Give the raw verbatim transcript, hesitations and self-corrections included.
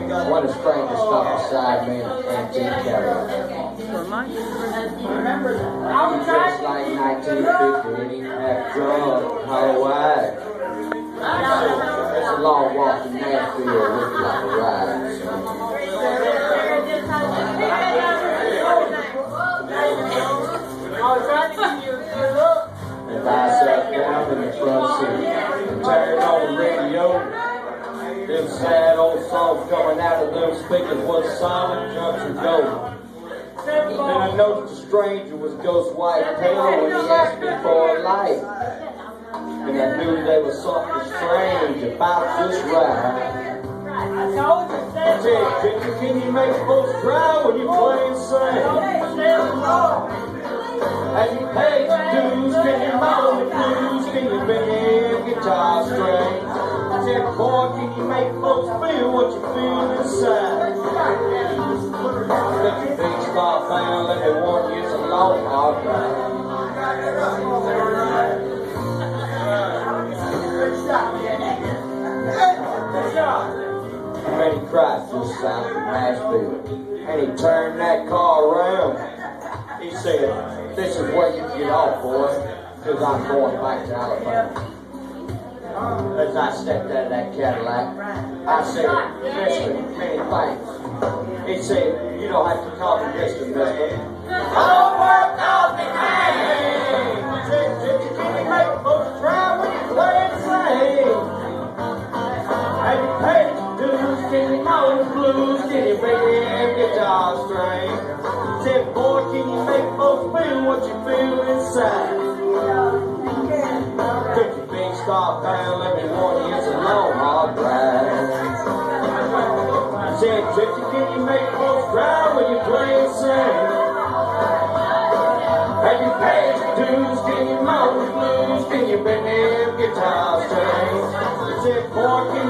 What a stranger stopped beside me in an antique Cadillac. Just like nineteen fifty, half drunk, hollow eyed. It's a long walk to Nashville, looking like a ride. If I sat down in the front seat and turned on the radio, them sad old songs coming out of them speakers was solid country gold. Then I noticed the stranger was ghost white pale when he asked me for a light. And I knew there was something strange about this ride. I said, Victor, can you make folks cry when you play and sing? And you pay your dues, can you moan the blues, can you bend guitar strings? I said, boy, can you make folks feel what you feel inside? Let your big star fan, let me warn you, it's a long, hard ride. And he cried just south of Nashville, and he turned that car around. He said, this is where you get off, boy, because I'm going back to Alabama. As I stepped out of that Cadillac, I said, Mister, many thanks. He said, you don't have to call me Mister Mister. Don't work on me, man. He said, did you can you make folks cry when you play and sing? And you pay your dues, can you know the blues, can you bring in guitar string? He said, boy, can you make folks feel what you feel inside? Took your big star down, let me warn you, it's a long, hard ride. I said, Gypsy, can you make folks cry when you play and sing? Have you paid your dues, can you moan the blues, can you bend them guitar strings? I said, boy, can